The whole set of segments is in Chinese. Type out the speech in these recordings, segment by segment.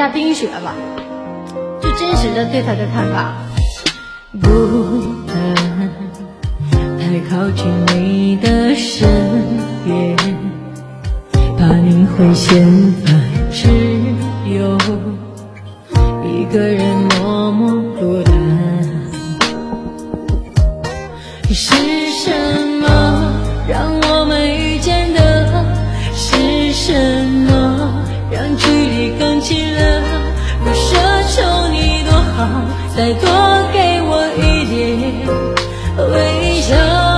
下冰雪吧，就真实的对他的看法。 不能太靠近你的身边，怕你会嫌烦，只有一个人默默孤单。是什么让我们遇见的？是什么让距离更近了？不奢求你多好，再多给我一点微笑。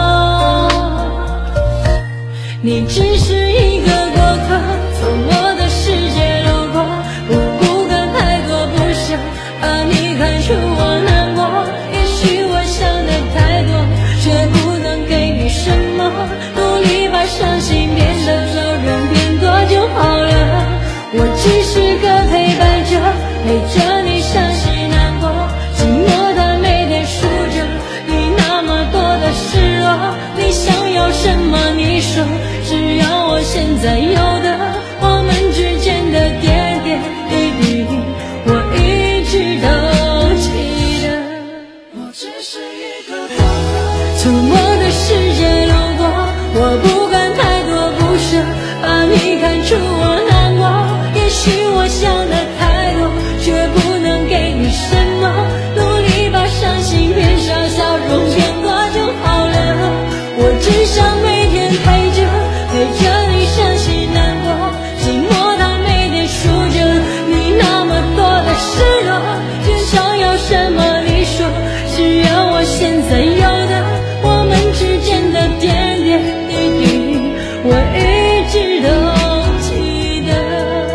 你只是一个过客，从我的世界路过，我不敢太多，不想把你看出我难过。也许我想的太多，却不能给你什么，努力把伤心变得笑容变多就好了。我只是个陪伴者，陪着你伤心难过，寂寞的每天数着你那么多的失落。你想要什么你说，只要我现在有的，我们之间的点点滴滴我一直都记得。我只是一个过客，从我的世界路过，我不敢太多，不舍把你看出我难过。也许我想的太多，却不能给你什么，努力把伤心变少，笑容变多就好了。我只想每天陪着你伤心难过，寂寞到每天数着你那么多的失落。只想要什么你说，只要我现在有的，我们之间的点点滴滴我一直都记得。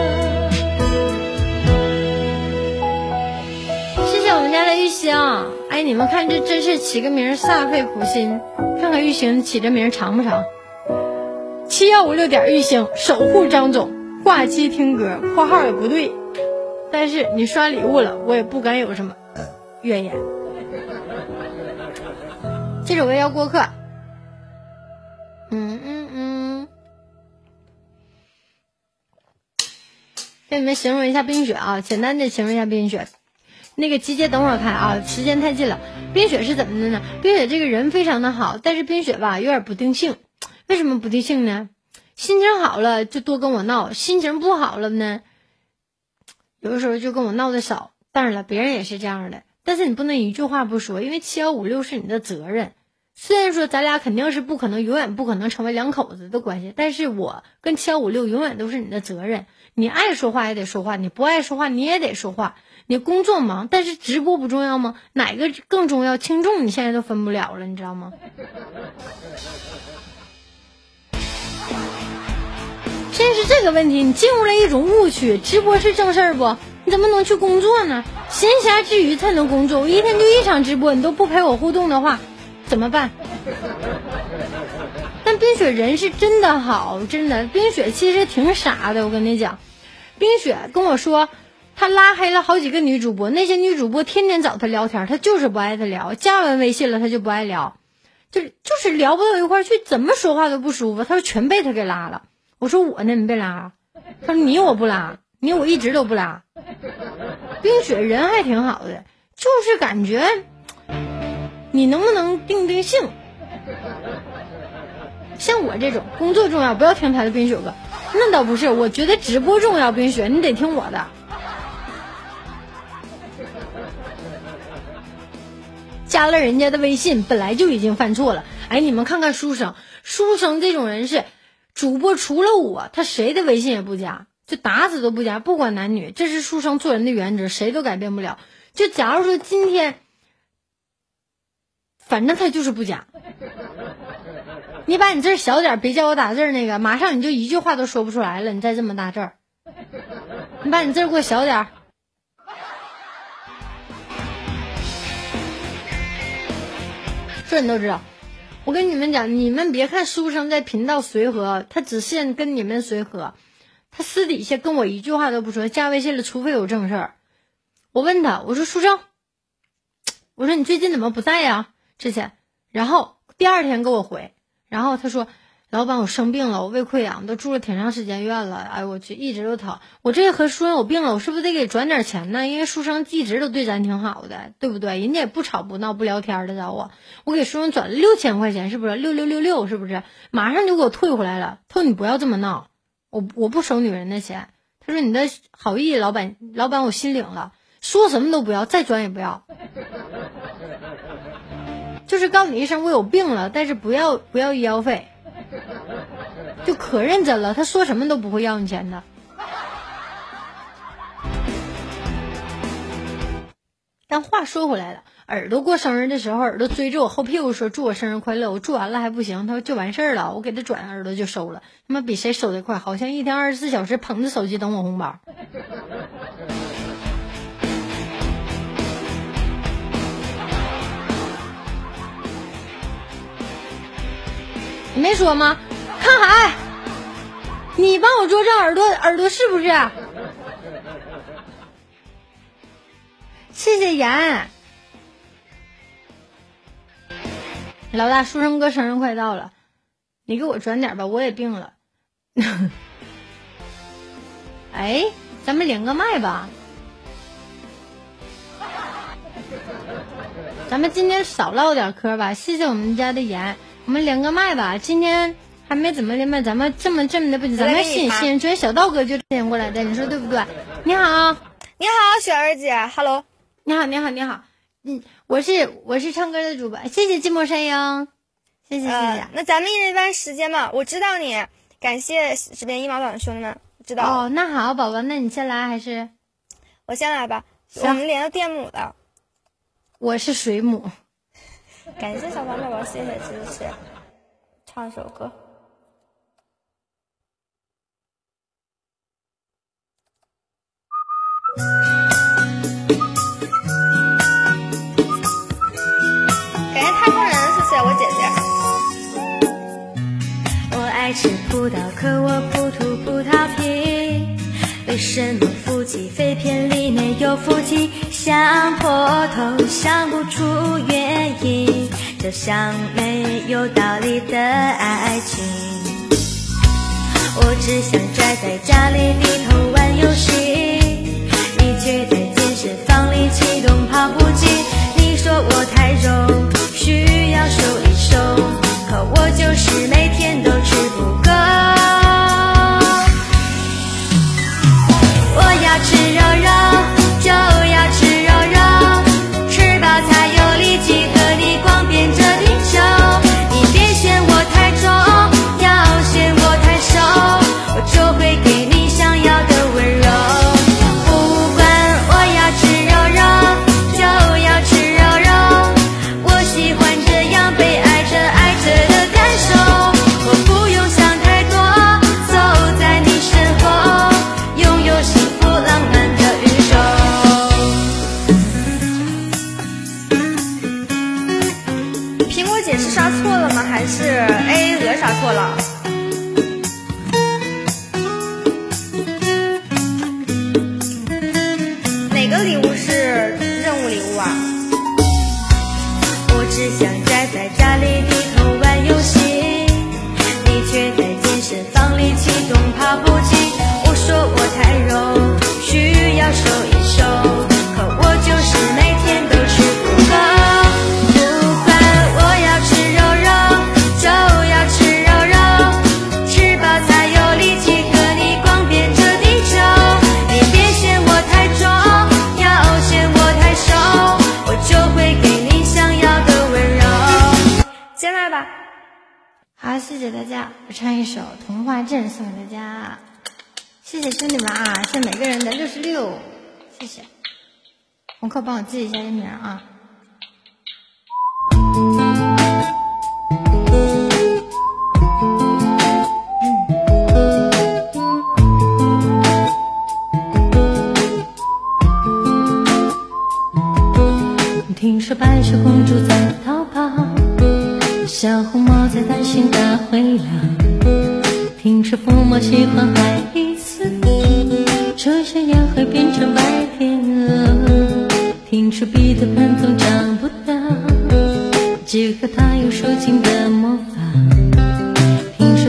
谢谢我们家的玉兴。哎，你们看这真是起个名煞费苦心，看看玉兴起这名长不长？7156点玉兴守护张总，挂机听歌，括号也不对，但是你刷礼物了，我也不敢有什么怨言。这首歌要过客。给你们形容一下冰雪啊，简单的形容一下冰雪。那个集结等会儿看啊，时间太近了。冰雪是怎么的呢？冰雪这个人非常的好，但是冰雪吧有点不定性。为什么不定性呢？心情好了就多跟我闹，心情不好了呢，有的时候就跟我闹的少。当然了，别人也是这样的，但是你不能一句话不说，因为7156是你的责任。虽然说咱俩肯定是不可能永远不可能成为两口子的关系，但是我跟7156永远都是你的责任。你爱说话也得说话，你不爱说话你也得说话。你工作忙，但是直播不重要吗？哪个更重要？轻重你现在都分不了了，你知道吗？真是这个问题，你进入了一种误区，直播是正事儿不？你怎么能去工作呢？闲暇之余才能工作，我一天就一场直播，你都不陪我互动的话怎么办？但冰雪人是真的好，真的，冰雪其实挺傻的。我跟你讲，冰雪跟我说他拉黑了好几个女主播，那些女主播天天找他聊天，他就是不爱他聊，加完微信了他就不爱聊，就是聊不到一块去，怎么说话都不舒服。他说全被他给拉了。我说我呢，你被拉？他说你我不拉，你我一直都不拉。冰雪人还挺好的，就是感觉你能不能定性？像我这种工作重要不要听他的。冰雪哥那倒不是，我觉得直播重要，冰雪你得听我的。加了人家的微信本来就已经犯错了。哎，你们看看书生这种人是主播，除了我他谁的微信也不加，就打死都不加，不管男女，这是书生做人的原则，谁都改变不了。就假如说今天反正他就是不加，你把你字小点，别叫我打字那个，马上你就一句话都说不出来了，你再这么大字儿，你把你字给我小点。这你都知道。我跟你们讲，你们别看书生在频道随和，他只限跟你们随和，他私底下跟我一句话都不说，加微信了除非有正事儿。我问他，我说书生，我说你最近怎么不在呀？之前，然后第二天给我回，然后他说老板我生病了，我胃溃疡都住了挺长时间院了，哎我去一直都疼，我这和书生有病了，我是不是得给转点钱呢？因为书生一直都对咱挺好的，对不对？人家也不吵不闹不聊天的找我给书生转了6000块钱，是不是6666是不是？马上就给我退回来了。他说你不要这么闹，我不收女人的钱。他说你的好意老板我心领了，说什么都不要，再转也不要。就是告诉你一声我有病了，但是不要医药费，就可认真了，他说什么都不会要你钱的。但话说回来了，耳朵过生日的时候，耳朵追着我后屁股说祝我生日快乐，我祝完了还不行，他说就完事儿了，我给他转耳朵就收了，他妈比谁收得快，好像一天24小时捧着手机等我红包。你没说吗？看海，你帮我捉正耳朵是不是？谢谢妍。老大，书生哥生日快到了，你给我转点吧，我也病了。哎，咱们连个麦吧。咱们今天少唠点嗑吧，谢谢我们家的妍。我们连个麦吧，今天还没怎么连麦，咱们这么的不行，咱们吸引新人，昨天小道哥就连过来的，你说对不对？你好， 你好，雪儿姐 ，Hello， 你好，我是唱歌的主播，谢谢寂寞山鹰，谢谢。 那咱们一人一半时间嘛，我知道你，感谢这边1毛短的兄弟们，知道。 哦，那好，宝宝，那你先来还是？ 我先来吧，我们连到电母的。 我是水母。 感谢小黄宝宝，谢谢支持。唱首歌。感谢太空人，谢谢我姐姐。 我爱吃葡萄，可我不吐葡萄皮。为什么夫妻肺片里面有附体？想破头想不出原因，就像没有道理的爱情。我只想宅在家里里头玩游戏，你却在健身房里启动跑步机。你说我太肉，需要收一收，可我就是每天都吃不够。我要吃肉肉，就要吃肉肉，吃饱才有力气和你逛遍这地球。你别嫌我太重，要嫌我太瘦，我就会给你想要的温柔。不管我要吃肉肉，就要吃肉肉，我喜欢这样被爱着爱着的感受。我不用想太多，走在你身后，拥有幸福浪漫的宇宙。 苹果姐是刷错了吗？还是 AA 鹅刷错了？哪个礼物是任务礼物啊？ 我只想宅在家里低头玩游戏，你却在健身房里启动跑步机。我说我太肉，需要收一收，可我就是每天都吃不够。不管我要吃肉肉，就要吃肉肉，吃饱才有力气和你逛遍这地球。你别嫌我太重，要嫌我太瘦，我就会给你想要的温柔。 先来吧。 好，谢谢大家，我唱一首《童话镇》送给大家。谢谢兄弟们啊，谢谢每个人的66，谢谢。红客帮我记一下这名啊。听说白雪公主在逃跑，小红帽在担心大灰狼。听说父母喜欢爱丽丝，这些年会变成白天鹅。听说彼得潘总长不大，结果他有受尽的魔法。听说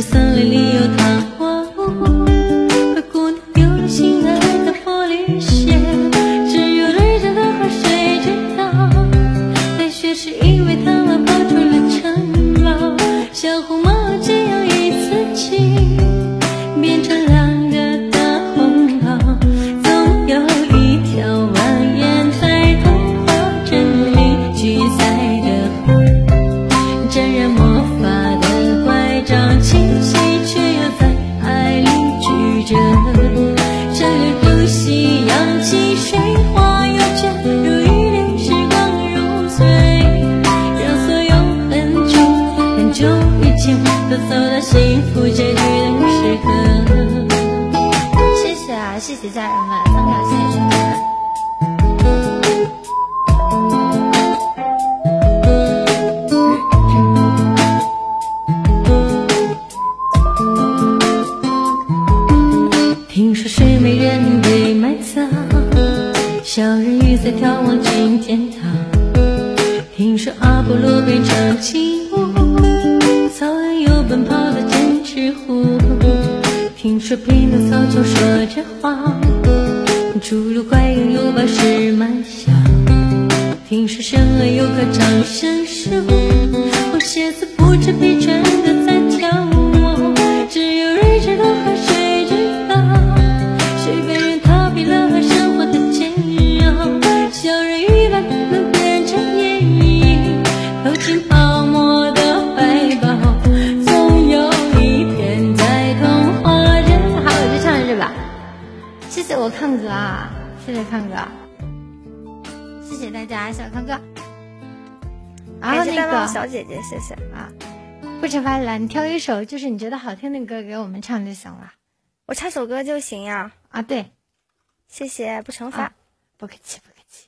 那幸福结局的时刻。 谢谢啊，谢谢家人们，张小谢谢兄弟们。 听说睡美人被埋葬，小人鱼在眺望进天堂。听说阿波罗变成金乌，草原有奔跑的剑齿虎。听说匹诺曹就说着话，侏儒怪拥有把式满箱。听说神鹅有棵长生树，红鞋子不知疲倦的在眺望。只有人知道和谁知道，谁被人逃避了和生活的煎熬。小人鱼把它们变成眼影，投进泡沫的怀抱，总有一天在童话人。 好，我就唱这吧。谢谢我看哥啊，谢谢看哥，谢谢大家，小看哥。然后感谢大那个棒小姐姐，谢谢。 啊，不吃饭了，你挑一首就是你觉得好听的歌给我们唱就行了。 我唱首歌就行呀。 啊，对， 谢谢，不惩罚。 啊不客气，不客气。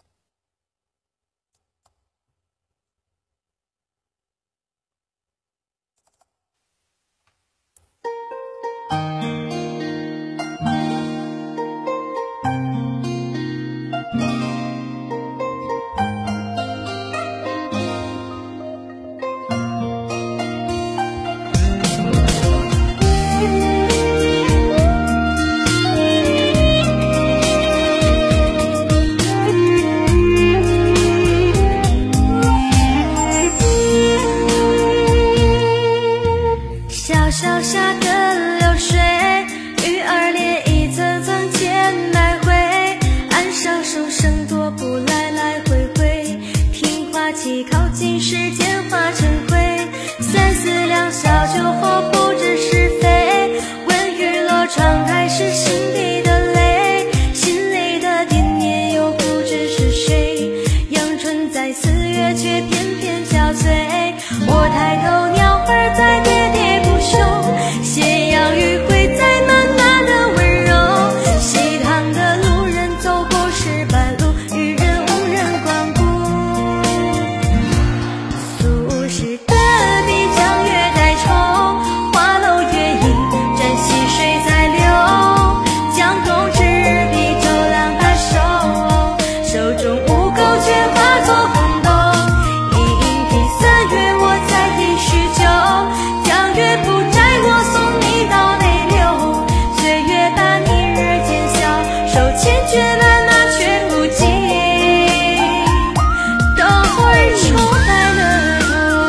小小下的流水，鱼儿连一层层间来回，岸上书生踱步来来回回，听花期靠近时间化成灰，三四两小酒后不知是非，问雨落窗台是心底的泪，心里的惦念又不知是谁，阳春在四月却偏偏憔悴，我抬头鸟儿在喋喋不休，斜阳余晖在慢慢的温柔，西塘的路人走过石板路，渔人无人光顾，苏轼的笔江月带愁，花楼月影沾溪水在流，江东执笔酒两把手，手中无钩却化作红豆，一饮第三月我在地叙旧，江月不摘我送你到内流，岁月把你日渐消，手牵却难拿却不及，等会儿重来了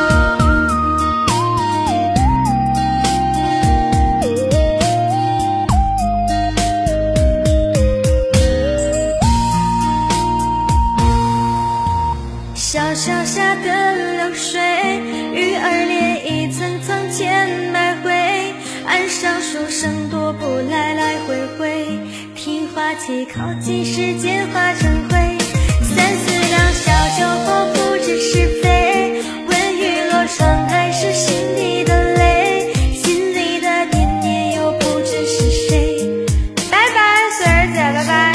小小下的流水，鱼儿连一层层间来回，岸上书生踱步来来回回，听花期靠近时间化成灰，三四两小酒后不知是非，问雨落窗台是心底的泪，心里的惦念又不知是谁。 拜拜，水儿姐，拜拜。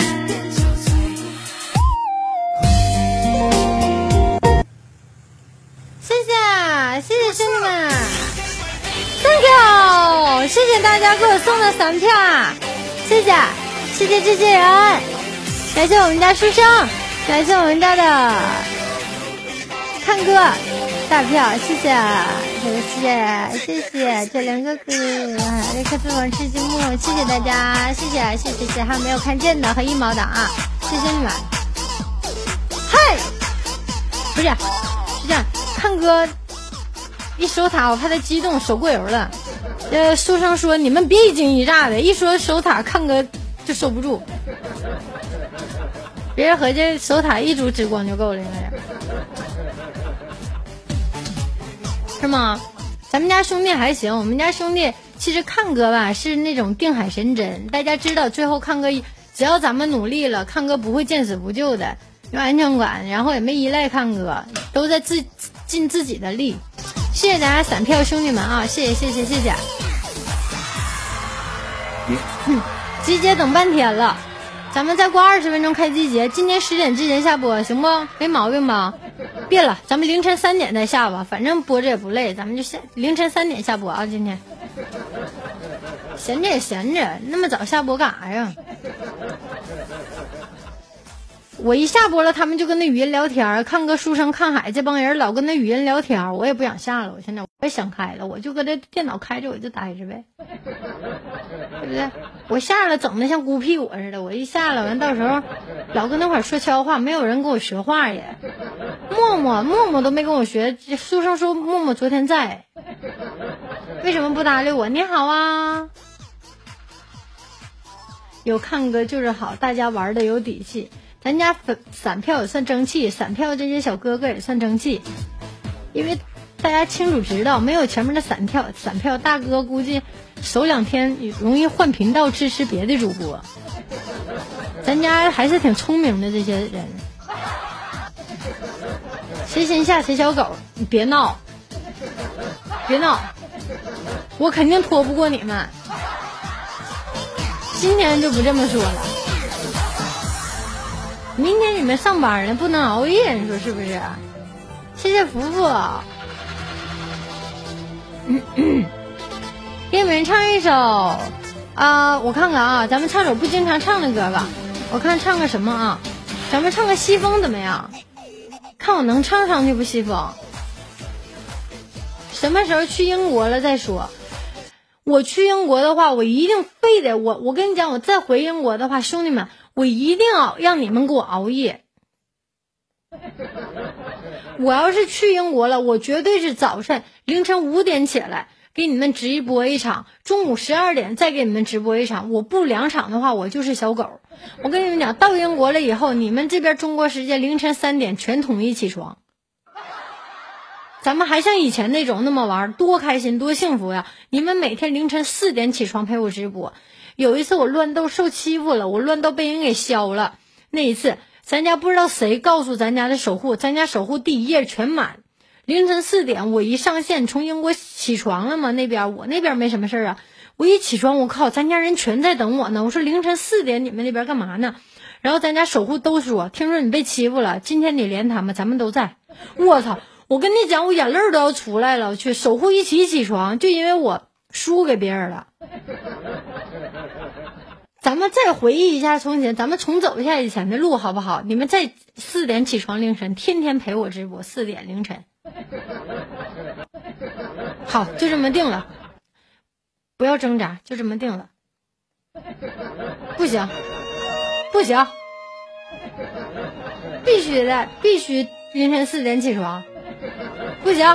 谢谢兄弟们，3票，谢谢大家给我送的3票啊，谢谢，谢谢这些人，感谢我们家书生，感谢我们家的看哥大票，谢谢，谢谢这两个哥，这颗自我吃积木，谢谢大家，谢谢，还有没有看见的和1毛的啊，谢谢你们，嗨，不是这样，看哥。一收塔，我怕他激动手过油了。书生说：“你们别一惊一乍的，一说守塔，看哥就收不住。别人合计守塔一组之光就够了，是吗？咱们家兄弟还行，我们家兄弟其实看哥吧是那种定海神针，大家知道，最后看哥只要咱们努力了，看哥不会见死不救的，有安全感，然后也没依赖看哥，都在尽自己的力。 谢谢大家散票，兄弟们啊，谢谢。集结等半天了，咱们再过20分钟开集结，今天10点之前下播，行不？没毛病吧？别了，咱们凌晨3点再下吧，反正播着也不累，咱们就凌晨3点下播啊！今天闲着也闲着，那么早下播干啥呀？我一下播了，他们就跟那语音聊天，看歌、书生、看海这帮人老跟那语音聊天，我也不想下了。我现在我也想开了，我就搁这电脑开着，我就待着呗，对不对？我下了整的像孤僻我似的，我一下了完，到时候老跟那块说悄话，没有人跟我学话也。默默都没跟我学，书生说默默昨天在，为什么不搭理我？你好啊。有看歌就是好，大家玩的有底气。咱家散票也算争气，散票这些小哥哥也算争气，因为大家清楚知道，没有前面的散票大哥估计首2天容易换频道支持别的主播。咱家还是挺聪明的这些人。谁先下谁小狗，你别闹，我肯定拖不过你们。今天就不这么说了。明天你们上班了，不能熬夜，你说是不是？谢谢福福。给你们唱一首我看看啊，咱们唱首不经常唱的歌吧。我看唱个什么啊？咱们唱个西风怎么样？看我能唱上去不？西风什么时候去英国了再说。我去英国的话，我一定非得我跟你讲，我再回英国的话，兄弟们，我一定要让你们给我熬夜。我要是去英国了，我绝对是早晨凌晨5点起来给你们直播一场，中午12点再给你们直播一场。我不2场的话，我就是小狗。我跟你们讲，到英国了以后，你们这边中国时间凌晨3点全统一起床。咱们还像以前那种那么玩，多开心多幸福呀！你们每天凌晨4点起床陪我直播。有一次我乱斗受欺负了，我乱斗被人给削了。那一次咱家不知道谁告诉咱家的守护，咱家守护第1页全满。凌晨4点我一上线，从英国起床了嘛，我那边没什么事啊。我一起床，我靠，咱家人全在等我呢。我说凌晨4点你们那边干嘛呢？然后咱家守护都说，听说你被欺负了，今天你连他们，咱们都在。我操！我跟你讲，我眼泪都要出来了。我去，守护一起床，就因为我输给别人了。咱们再回忆一下从前，咱们重走一下以前的路好不好？你们再4点起床凌晨，天天陪我直播4点凌晨。好，就这么定了，不要挣扎，就这么定了。不行，必须的，必须凌晨4点起床。不行，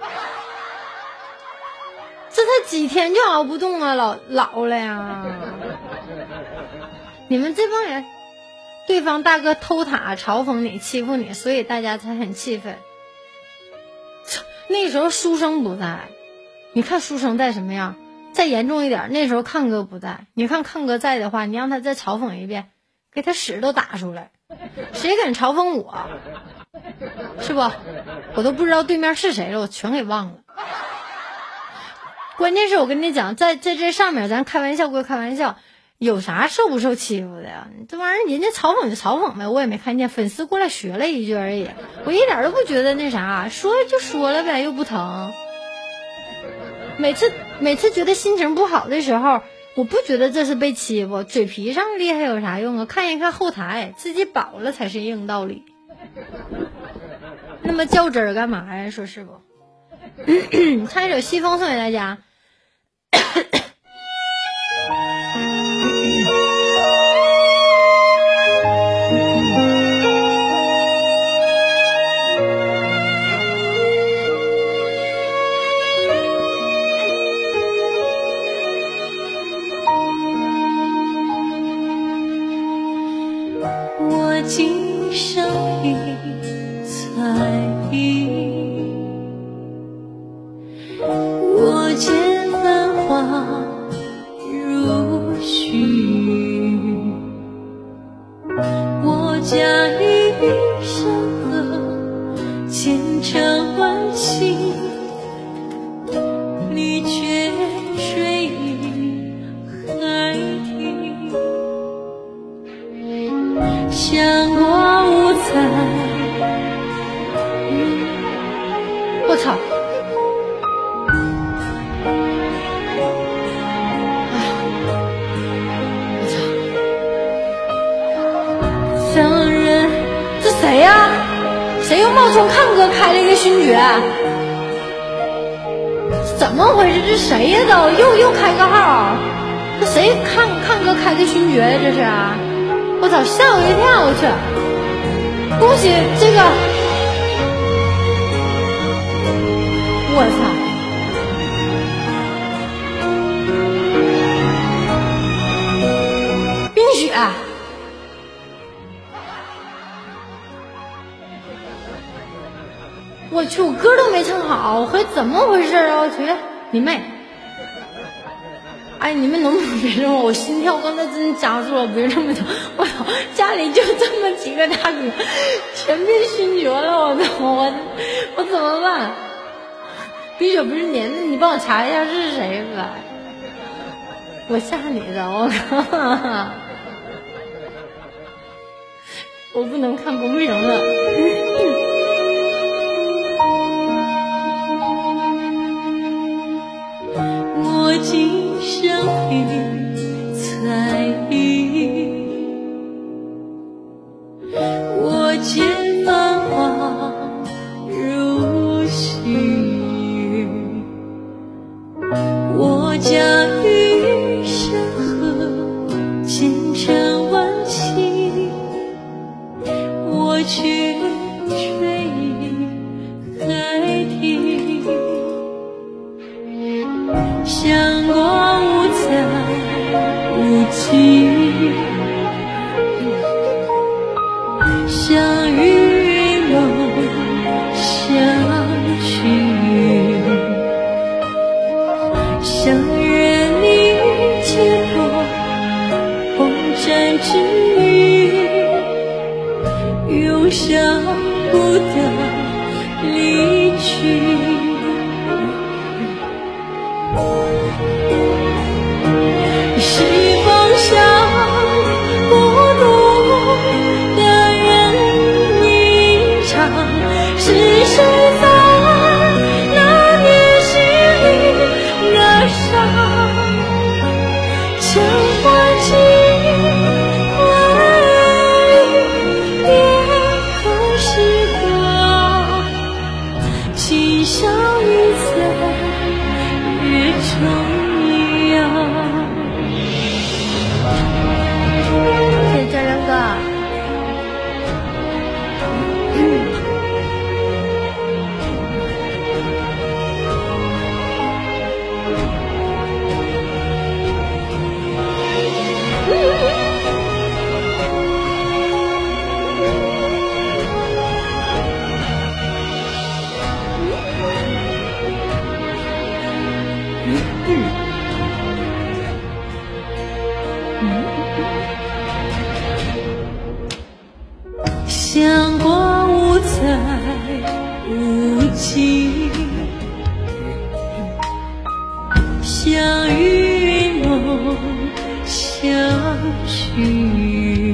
这才几天就熬不动啊，老了呀！你们这帮人，对方大哥偷塔嘲讽你欺负你，所以大家才很气愤。那时候书生不在，你看书生在什么样？再严重一点，那时候看哥不在，你看看哥在的话，你让他再嘲讽一遍，给他屎都打出来。谁敢嘲讽我？是不？我都不知道对面是谁了，我全给忘了。关键是我跟你讲，在这上面咱开玩笑归开玩笑，有啥受不受欺负的呀？这玩意儿人家嘲讽就嘲讽呗，我也没看见，粉丝过来学了一句而已，我一点都不觉得那啥，说就说了呗，又不疼。每次觉得心情不好的时候，我不觉得这是被欺负，嘴皮上厉害有啥用啊？看一看后台，自己饱了才是硬道理。那么较真儿干嘛呀？说是不？唱一首西风送给大家。 我今生一彩衣，我见繁华如许，我家一山河，千丈万顷相过无猜。 我操！ 伤人， 这谁呀？谁又冒充康哥开了一个勋爵？怎么回事？这谁呀？又开个号？这谁康哥开的勋爵呀？这是？我操！吓我一跳！我去！恭喜这个！我操！冰雪！我去，我歌都没唱好，我回怎么回事啊？我去，你妹！哎，你们能不能别这么？我心跳刚才真加速了，别这么讲！我操，家里就这么几个大哥，全变勋爵了！我操，我怎么办？冰雪不是年的，你帮我查一下是谁吧？我吓你的，我靠！我不能看公屏了。 我今生凭才艺，我见繁华如许，我驾驭山河千山万顷，我去追海底。相过无猜无忌，相遇梦相许，相约你解脱红尘之余，永伤不得离去。是否像孤独的人吟唱？是谁在那年心里感伤？将换几回别后时光，今宵一在月中央。 谢谢江江哥。 相过无猜无忌，相遇梦相许，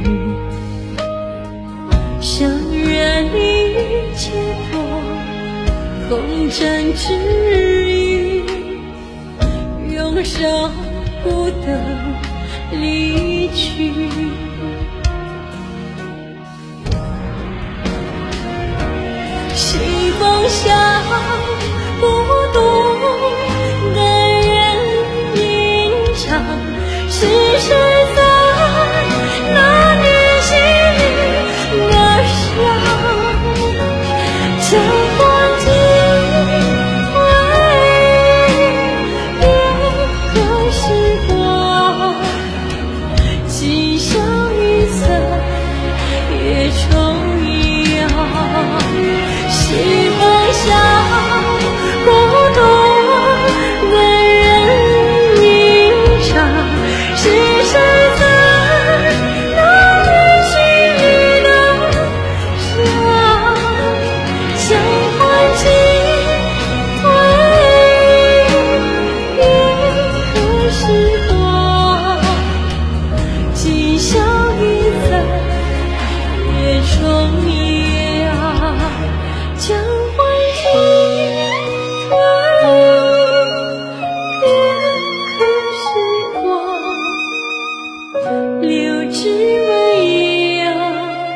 相约你解脱红尘之余，永生不得离去。西风下孤独的人吟唱，是谁在那年心里感伤？将换几回别后时光，今宵一在月中央。西风下孤独的人吟唱，是谁重要，将欢喜变刻时光，留至未央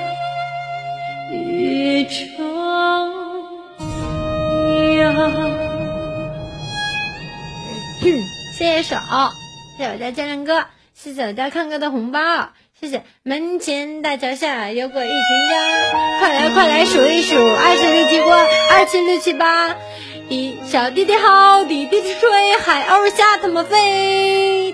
月重阳。 谢谢手，谢谢我家建亮哥，谢谢我家康哥的红包，谢谢门前大桥下有过一群鸭，快来快来数一数，27、7过，27、6、7、8。小弟弟好，弟弟是吹，海鸥下它们飞。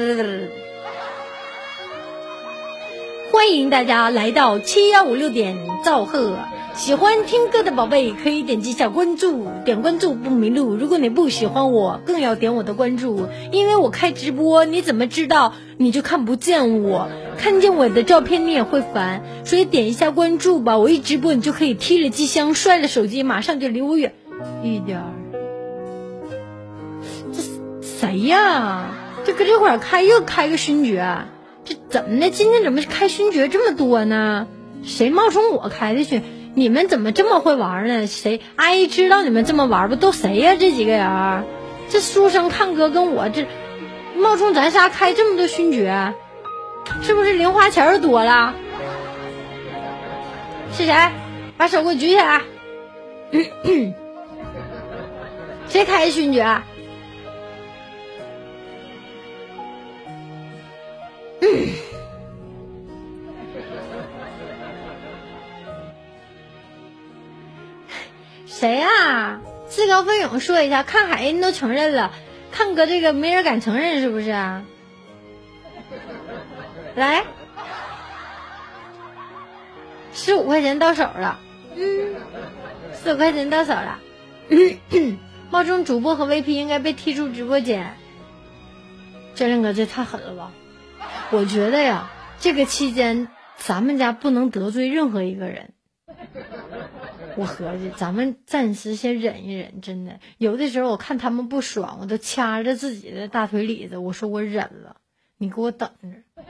欢迎大家来到7156点兆赫。喜欢听歌的宝贝可以点击一下关注，点关注不迷路。如果你不喜欢我，更要点我的关注，因为我开直播，你怎么知道你就看不见我？看见我的照片你也会烦，所以点一下关注吧。我一直播你就可以踢了机箱，摔了手机，马上就离我远一点儿。这谁呀？这搁这会儿又开个勋爵，这怎么的？今天怎么开勋爵这么多呢？谁冒充我开的勋？你们怎么这么会玩呢？谁阿姨知道你们这么玩不？都谁呀？这几个人，这书生看哥跟我这冒充咱仨开这么多勋爵，是不是零花钱多了？是谁？把手给我举起来。谁开的勋爵？谁啊？自告奋勇说一下，看海人都承认了，看哥这个没人敢承认，是不是啊？来，15块钱到手了，15块钱到手了。冒充主播和 VP 应该被踢出直播间。这亮哥这太狠了吧！我觉得呀，这个期间咱们家不能得罪任何一个人。我合计咱们暂时先忍一忍，真的有的时候我看他们不爽，我都掐着自己的大腿里子，我说我忍了，你给我等着。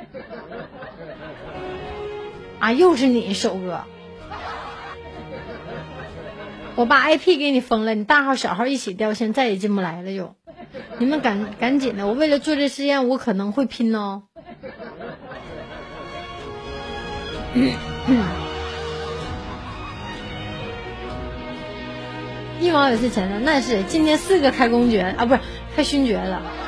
啊，又是你手哥，我把 IP 给你封了，你大号小号一起掉线，再也进不来了就。你们赶紧的，我为了做这实验我可能会拼哦。一毛有是钱的，那是今天4个开公爵啊，不是开勋爵了。